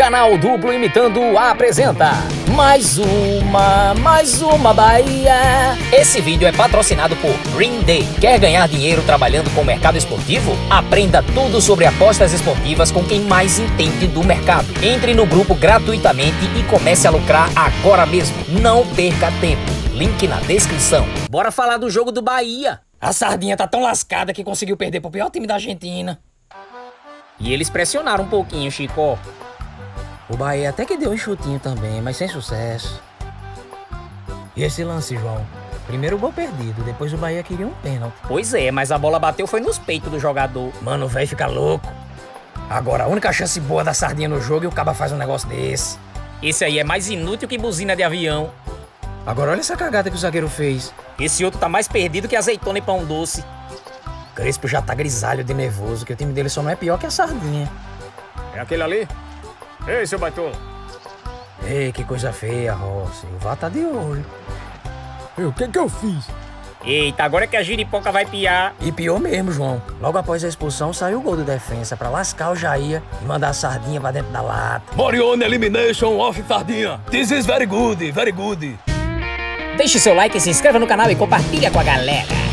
Canal Duplo Imitando apresenta mais uma Bahia. Esse vídeo é patrocinado por Green Day. Quer ganhar dinheiro trabalhando com o mercado esportivo? Aprenda tudo sobre apostas esportivas com quem mais entende do mercado. Entre no grupo gratuitamente e comece a lucrar agora mesmo. Não perca tempo. Link na descrição. Bora falar do jogo do Bahia. A Sardinha tá tão lascada que conseguiu perder pro pior time da Argentina. E eles pressionaram um pouquinho, Chico. O Bahia até que deu um chutinho também, mas sem sucesso. E esse lance, João? Primeiro o gol perdido, depois o Bahia queria um pênalti. Pois é, mas a bola bateu foi nos peitos do jogador. Mano, o velho fica louco. Agora, a única chance boa da Sardinha no jogo e o Caba faz um negócio desse. Esse aí é mais inútil que buzina de avião. Agora olha essa cagada que o zagueiro fez. Esse outro tá mais perdido que azeitona e pão doce. Crespo já tá grisalho de nervoso, que o time dele só não é pior que a Sardinha. É aquele ali? Ei, seu baitola. Ei, que coisa feia, Rossi. O VAR tá de olho. O que eu fiz? Eita, agora é que a giripoca vai piar. E pior mesmo, João. Logo após a expulsão, saiu o gol do defensa pra lascar o Jair e mandar a Sardinha pra dentro da lata. Morione elimination of Sardinha. This is very good, very good. Deixe seu like, se inscreva no canal e compartilha com a galera.